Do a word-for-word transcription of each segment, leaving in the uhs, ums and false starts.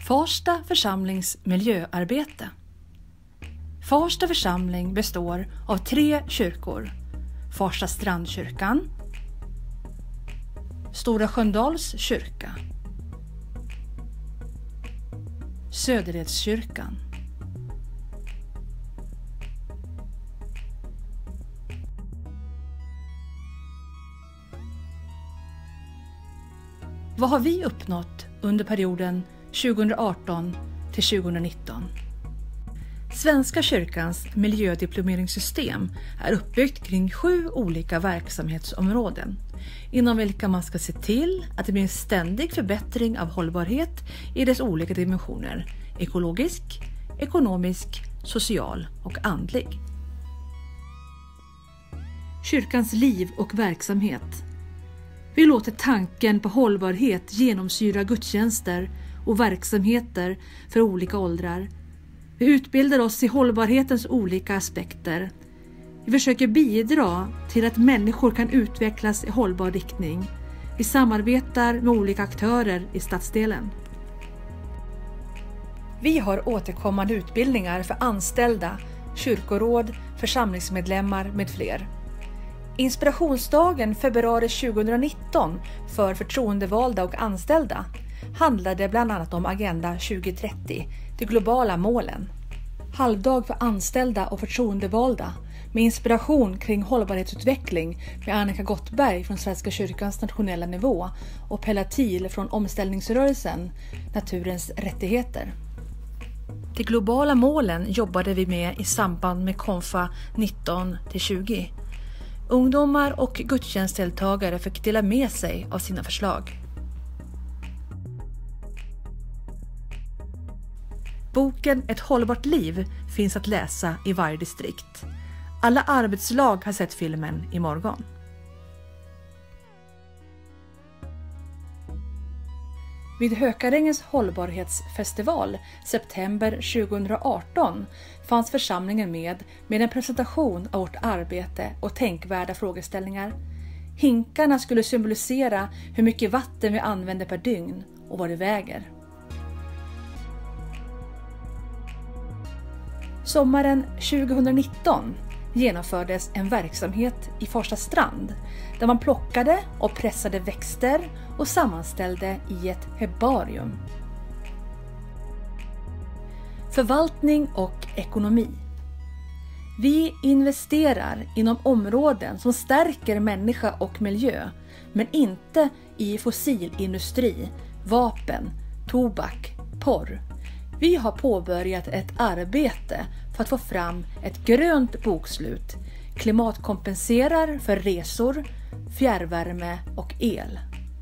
Farsta församlings miljöarbete. Farsta församling består av tre kyrkor. Farsta strandkyrkan, Stora Sköndals kyrka, Söderedskyrkan. Vad har vi uppnått under perioden tjugoarton till tjugonitton? Svenska kyrkans miljödiplomeringssystem är uppbyggt kring sju olika verksamhetsområden, inom vilka man ska se till att det blir en ständig förbättring av hållbarhet i dess olika dimensioner: ekologisk, ekonomisk, social och andlig. Kyrkans liv och verksamhet. Vi låter tanken på hållbarhet genomsyra gudstjänster och verksamheter för olika åldrar. Vi utbildar oss i hållbarhetens olika aspekter. Vi försöker bidra till att människor kan utvecklas i hållbar riktning. Vi samarbetar med olika aktörer i stadsdelen. Vi har återkommande utbildningar för anställda, kyrkoråd, församlingsmedlemmar med fler. Inspirationsdagen februari tjugonitton för förtroendevalda och anställda handlade bland annat om Agenda tjugohundratrettio, de globala målen. Halvdag för anställda och förtroendevalda med inspiration kring hållbarhetsutveckling med Annika Gottberg från Svenska kyrkans nationella nivå och Pella Thiel från omställningsrörelsen Naturens rättigheter. De globala målen jobbade vi med i samband med Konfa nitton till tjugo. Ungdomar och gudstjänstdeltagare fick dela med sig av sina förslag. Boken Ett hållbart liv finns att läsa i varje distrikt. Alla arbetslag har sett filmen i morgon. Vid Hökarängens hållbarhetsfestival september tjugoarton fanns församlingen med med en presentation av vårt arbete och tänkvärda frågeställningar. Hinkarna skulle symbolisera hur mycket vatten vi använder per dygn och vad det väger. Sommaren tjugonitton genomfördes en verksamhet i Farsta strand där man plockade och pressade växter och sammanställde i ett herbarium. Förvaltning och ekonomi. Vi investerar inom områden som stärker människa och miljö, men inte i fossilindustri, vapen, tobak, porr. Vi har påbörjat ett arbete för att få fram ett grönt bokslut, klimatkompenserar för resor, fjärrvärme och el.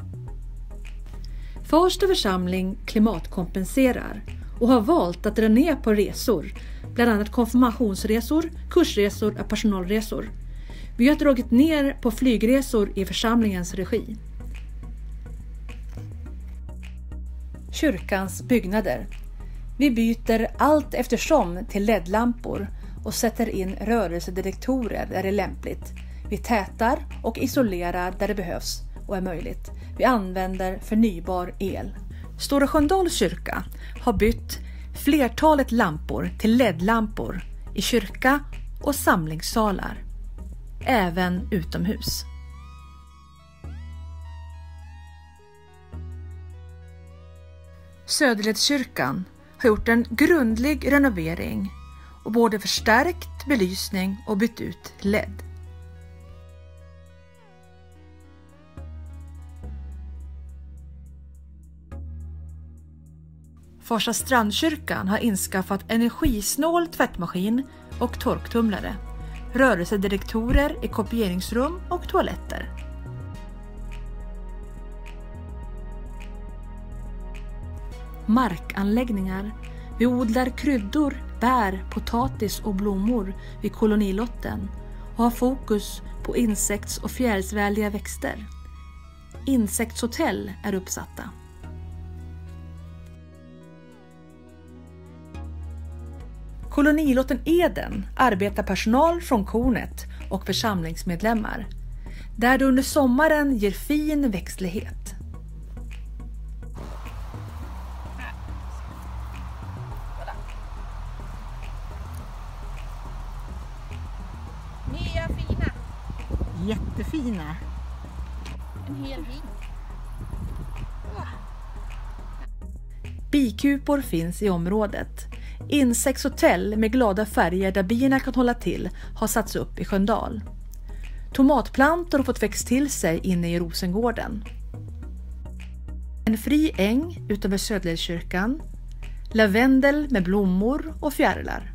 Farsta församling klimatkompenserar och har valt att dra ner på resor, bland annat konfirmationsresor, kursresor och personalresor. Vi har dragit ner på flygresor i församlingens regi. Kyrkans byggnader. Vi byter allt eftersom till L E D-lampor och sätter in rörelsedetektorer där det är lämpligt. Vi tätar och isolerar där det behövs och är möjligt. Vi använder förnybar el. Stora Sköndals kyrka har bytt flertalet lampor till L E D-lampor i kyrka och samlingssalar, även utomhus. Söderedskyrkan har gjort en grundlig renovering och både förstärkt belysning och bytt ut L E D. Farsta strandkyrkan har inskaffat energisnål tvättmaskin och torktumlare, rörelsedetektorer i kopieringsrum och toaletter. Markanläggningar. Vi odlar kryddor, bär, potatis och blommor vid kolonilotten och har fokus på insekts- och fjärilsvänliga växter. Insektshotell är uppsatta. Kolonilotten Eden arbetar personal från kornet och församlingsmedlemmar, där det under sommaren ger fin växtlighet. jättefina. En hel hink. Bikupor finns i området. Insektshotell med glada färger där bina kan hålla till har satts upp i Sköndal. Tomatplantor har fått växt till sig inne i Rosengården. En fri äng utanför Söderledskyrkan. Lavendel med blommor och fjärilar.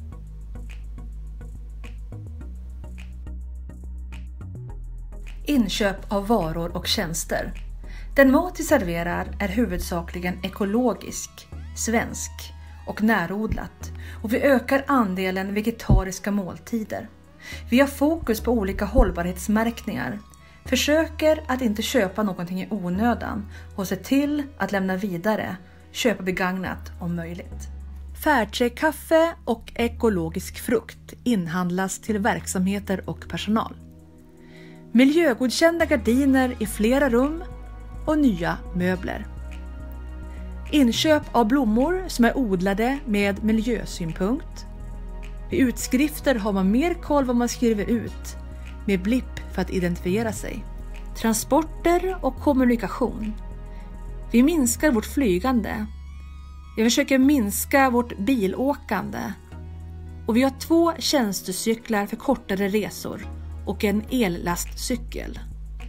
Inköp av varor och tjänster. Den mat vi serverar är huvudsakligen ekologisk, svensk och närodlat, och vi ökar andelen vegetariska måltider. Vi har fokus på olika hållbarhetsmärkningar, försöker att inte köpa någonting i onödan och se till att lämna vidare, köpa begagnat om möjligt. Fairtrade-kaffe och ekologisk frukt inhandlas till verksamheter och personal. Miljögodkända gardiner i flera rum och nya möbler. Inköp av blommor som är odlade med miljösynpunkt. Vid utskrifter har man mer koll vad man skriver ut med blipp för att identifiera sig. Transporter och kommunikation. Vi minskar vårt flygande. Vi försöker minska vårt bilåkande. Och vi har två tjänstecyklar för kortare resor och en ellastcykel.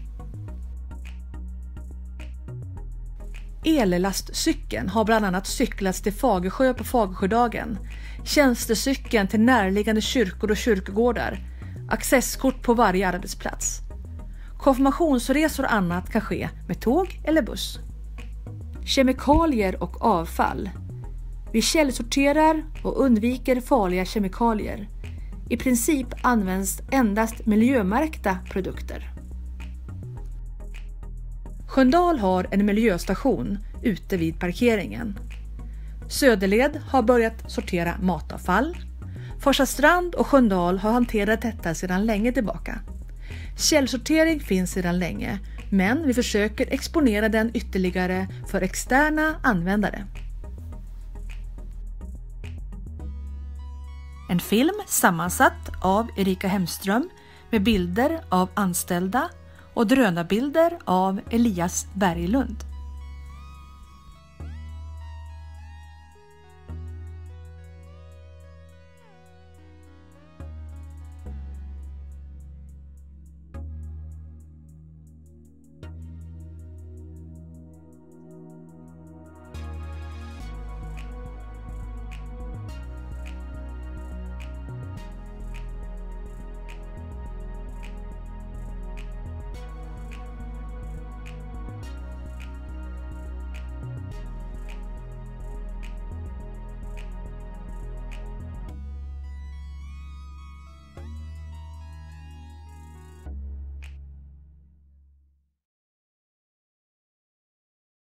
Ellastcykeln har bland annat cyklats till Fagersjö på Fagersjödagen, tjänstecykeln till närliggande kyrkor och kyrkogårdar, accesskort på varje arbetsplats. Konfirmationsresor och annat kan ske med tåg eller buss. Kemikalier och avfall. Vi källsorterar och undviker farliga kemikalier. I princip används endast miljömärkta produkter. Sköndal har en miljöstation ute vid parkeringen. Söderled har börjat sortera matavfall. Forsastrand och Sköndal har hanterat detta sedan länge tillbaka. Källsortering finns sedan länge, men vi försöker exponera den ytterligare för externa användare. En film sammansatt av Erika Hemström med bilder av anställda och drönarbilder av Elias Berglund.